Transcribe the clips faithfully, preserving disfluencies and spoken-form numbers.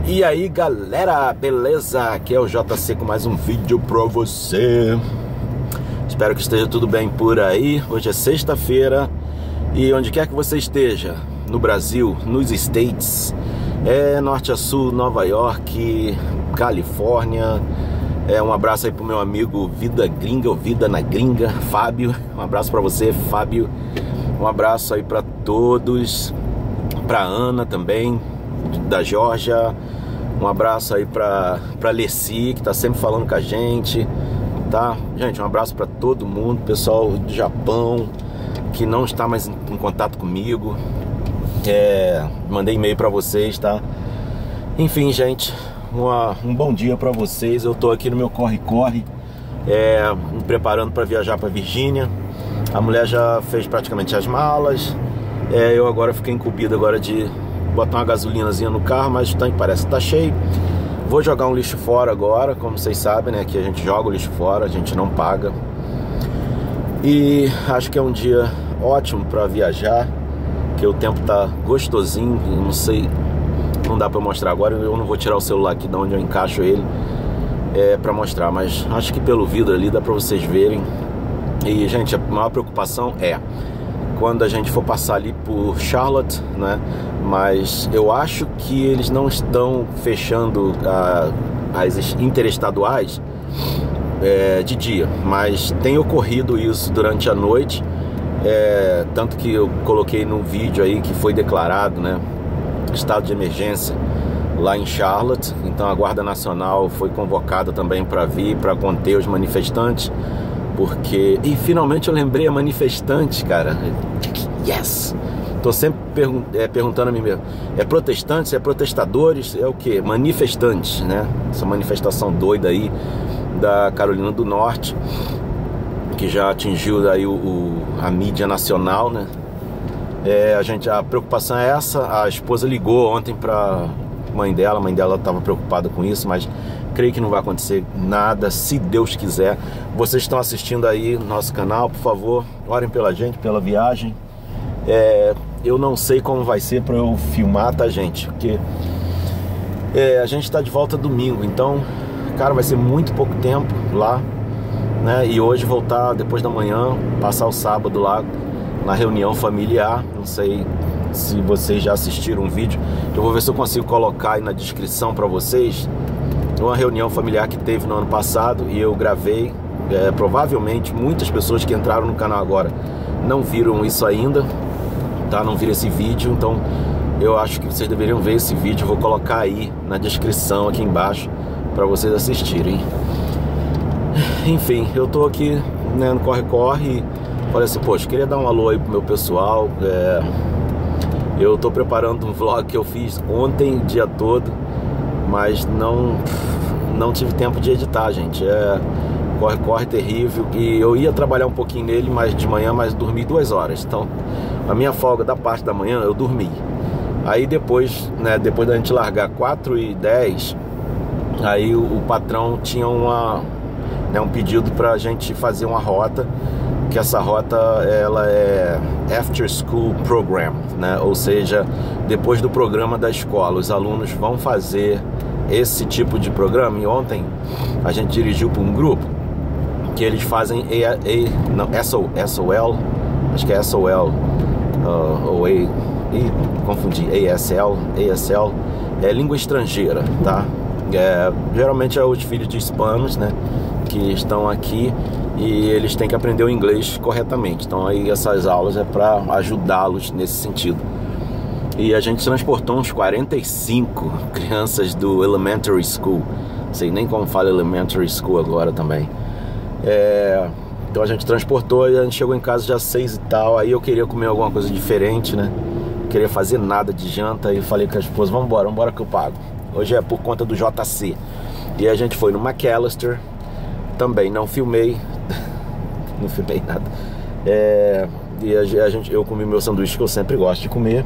E aí galera, beleza? Aqui é o J C com mais um vídeo pra você. Espero que esteja tudo bem por aí. Hoje é sexta-feira e onde quer que você esteja, no Brasil, nos States, é norte a sul, Nova York, Califórnia. É, um abraço aí pro meu amigo Vida Gringa, ou Vida na Gringa, Fábio. Um abraço pra você, Fábio. Um abraço aí pra todos, pra Ana também, da Geórgia. Um abraço aí pra, pra Leci, que tá sempre falando com a gente, tá? Gente, um abraço pra todo mundo, pessoal do Japão, que não está mais em, em contato comigo. É, mandei e-mail pra vocês, tá? Enfim, gente, uma, um bom dia pra vocês. Eu tô aqui no meu corre-corre, é, me preparando pra viajar pra Virgínia. A mulher já fez praticamente as malas. É, eu agora fiquei incumbido agora de botar uma gasolinazinha no carro, mas o tanque parece que tá cheio. Vou jogar um lixo fora agora, como vocês sabem, né? Que a gente joga o lixo fora, a gente não paga. E acho que é um dia ótimo para viajar, que o tempo tá gostosinho. Não sei, não dá para mostrar agora. Eu não vou tirar o celular aqui de onde eu encaixo ele, é, para mostrar, mas acho que pelo vidro ali dá para vocês verem. E gente, a maior preocupação é quando a gente for passar ali por Charlotte, né? Mas eu acho que eles não estão fechando a, as interestaduais é, de dia, mas tem ocorrido isso durante a noite, é, tanto que eu coloquei num vídeo aí que foi declarado, né, estado de emergência lá em Charlotte. Então a Guarda Nacional foi convocada também para vir, para conter os manifestantes. Porque... E finalmente eu lembrei a manifestante, cara. Yes! Tô sempre pergun é, perguntando a mim mesmo. É protestantes? É protestadores? É o quê? Manifestantes, né? Essa manifestação doida aí da Carolina do Norte, que já atingiu aí o, o, a mídia nacional, né? É, a, gente, a preocupação é essa. A esposa ligou ontem pra mãe dela. A mãe dela estava preocupada com isso, mas creio que não vai acontecer nada, se Deus quiser. Vocês estão assistindo aí no nosso canal, por favor, orem pela gente, pela viagem. É, eu não sei como vai ser para eu filmar, tá, gente? Porque é, a gente está de volta domingo, então, cara, vai ser muito pouco tempo lá, né? E hoje voltar depois da manhã, passar o sábado lá na reunião familiar. Não sei se vocês já assistiram um vídeo, eu vou ver se eu consigo colocar aí na descrição para vocês. Uma reunião familiar que teve no ano passado e eu gravei. É, provavelmente muitas pessoas que entraram no canal agora não viram isso ainda, tá? Não viram esse vídeo, então eu acho que vocês deveriam ver esse vídeo. Eu vou colocar aí na descrição aqui embaixo para vocês assistirem. Enfim, eu tô aqui, né, no corre-corre e falei assim, poxa, queria dar um alô aí pro meu pessoal. É, eu tô preparando um vlog que eu fiz ontem, o dia todo, mas não, não tive tempo de editar, gente. É corre, corre terrível. E eu ia trabalhar um pouquinho nele, mas de manhã, mas dormi duas horas. Então, a minha folga da parte da manhã, eu dormi. Aí depois, né, depois da gente largar quatro e dez, aí o, o patrão tinha uma, né, um pedido pra gente fazer uma rota, que essa rota, ela é After School Program, né? Ou seja, depois do programa da escola, os alunos vão fazer esse tipo de programa. E ontem a gente dirigiu para um grupo que eles fazem a, a, não, S O, S O L, acho que é S O L, uh, ou A, e, confundi, A S L, A S L, é língua estrangeira, tá? É, geralmente é os filhos de hispanos, né, que estão aqui e eles têm que aprender o inglês corretamente. Então aí essas aulas é para ajudá-los nesse sentido. E a gente transportou uns quarenta e cinco crianças do Elementary School. Não sei nem como fala Elementary School agora também. É, então a gente transportou e a gente chegou em casa já seis e tal. Aí eu queria comer alguma coisa diferente, né? Não queria fazer nada de janta. E falei com a esposa, vamos embora, vamos embora que eu pago. Hoje é por conta do J C. E a gente foi no McAllister. Também não filmei. Não filmei nada. É, e a, a gente, eu comi meu sanduíche que eu sempre gosto de comer.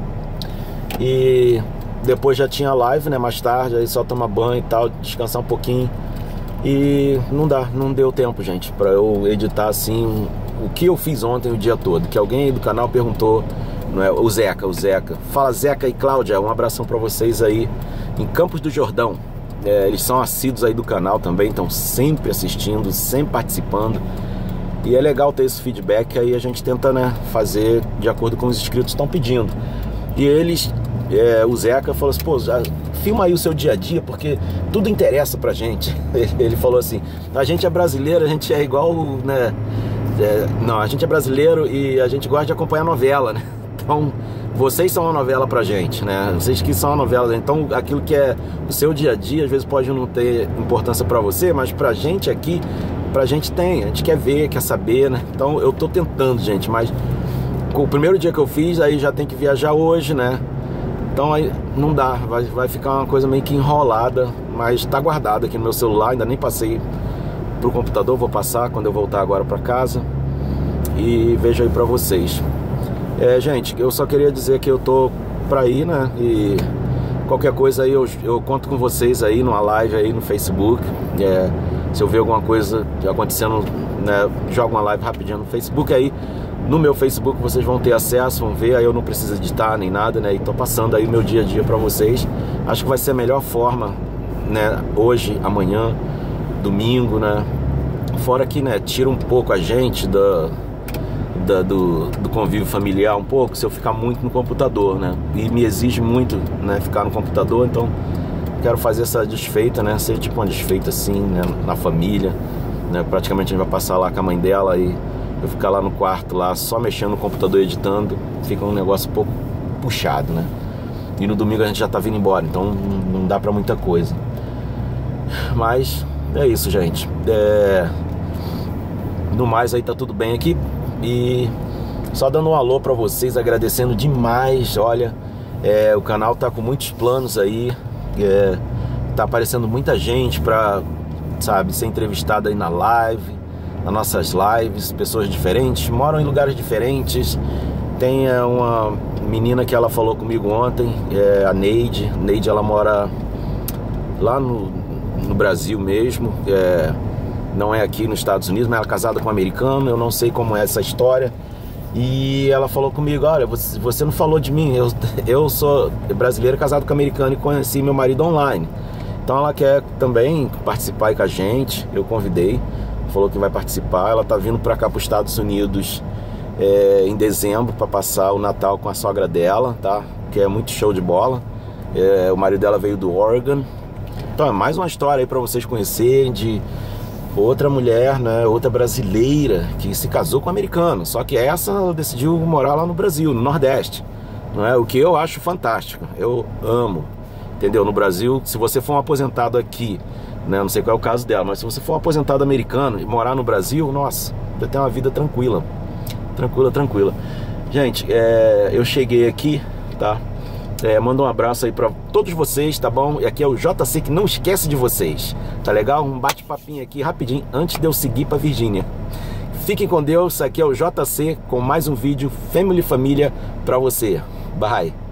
E depois já tinha live, né, mais tarde, aí só tomar banho e tal, descansar um pouquinho. E não dá, não deu tempo, gente, pra eu editar assim o que eu fiz ontem o dia todo. Que alguém aí do canal perguntou, não é? O Zeca, o Zeca. Fala Zeca e Cláudia, um abração pra vocês aí. em Campos do Jordão. É, eles são assíduos aí do canal também, estão sempre assistindo, sempre participando. E é legal ter esse feedback, aí a gente tenta, né, fazer de acordo com os inscritos estão pedindo. E eles, é, o Zeca falou assim, pô, já filma aí o seu dia a dia, porque tudo interessa pra gente. Ele falou assim, a gente é brasileiro, a gente é igual, né, é, não, a gente é brasileiro e a gente gosta de acompanhar novela, né? Então, vocês são uma novela pra gente, né? Vocês que são uma novela, então aquilo que é o seu dia a dia, às vezes pode não ter importância pra você, mas pra gente aqui, pra gente tem, a gente quer ver, quer saber, né? Então eu tô tentando, gente, mas o primeiro dia que eu fiz, aí já tem que viajar hoje, né? Então aí não dá, vai, vai ficar uma coisa meio que enrolada, mas tá guardado aqui no meu celular, ainda nem passei pro computador, vou passar quando eu voltar agora pra casa e vejo aí pra vocês. É, gente, eu só queria dizer que eu tô pra ir, né? E qualquer coisa aí eu, eu conto com vocês aí numa live aí no Facebook. É, se eu ver alguma coisa acontecendo, né, jogo uma live rapidinho no Facebook aí. No meu Facebook vocês vão ter acesso, vão ver, aí eu não preciso editar nem nada, né? E tô passando aí o meu dia a dia pra vocês. Acho que vai ser a melhor forma, né? Hoje, amanhã, domingo, né? Fora que, né, tira um pouco a gente da... Da, do, do convívio familiar um pouco, se eu ficar muito no computador, né? E me exige muito, né, ficar no computador, então quero fazer essa desfeita, né? Ser tipo uma desfeita assim, né, na família, né? Praticamente a gente vai passar lá com a mãe dela e eu ficar lá no quarto, lá só mexendo no computador, editando, fica um negócio um pouco puxado, né? E no domingo a gente já tá vindo embora, então não dá pra muita coisa. Mas é isso, gente. É... No mais aí tá tudo bem aqui. E só dando um alô pra vocês, agradecendo demais. Olha, é, o canal tá com muitos planos aí, é, tá aparecendo muita gente pra, sabe, ser entrevistada aí na live, nas nossas lives, pessoas diferentes, moram em lugares diferentes. Tem é, uma menina que ela falou comigo ontem, é, a Neide. Neide, ela mora lá no, no Brasil mesmo, é, não é aqui nos Estados Unidos, mas ela é casada com um americano, eu não sei como é essa história. E ela falou comigo, olha, você, você não falou de mim, eu, eu sou brasileiro casado com americano e conheci meu marido online. Então ela quer também participar aí com a gente, eu convidei, falou que vai participar. Ela tá vindo pra cá, pros Estados Unidos, é, em dezembro, pra passar o Natal com a sogra dela, tá? Que é muito show de bola. É, o marido dela veio do Oregon. Então é mais uma história aí pra vocês conhecerem de outra mulher, né, outra brasileira que se casou com um americano, só que essa ela decidiu morar lá no Brasil, no Nordeste, não é? O que eu acho fantástico, eu amo, entendeu? No Brasil, se você for um aposentado aqui, né, não sei qual é o caso dela, mas se você for um aposentado americano e morar no Brasil, nossa, você tem uma vida tranquila, tranquila, tranquila. Gente, é, eu cheguei aqui, tá? É, manda um abraço aí pra todos vocês, tá bom? E aqui é o J C que não esquece de vocês, tá legal? Um bate-papinho aqui rapidinho antes de eu seguir pra Virgínia. Fiquem com Deus, aqui é o J C com mais um vídeo Family Família pra você. Bye!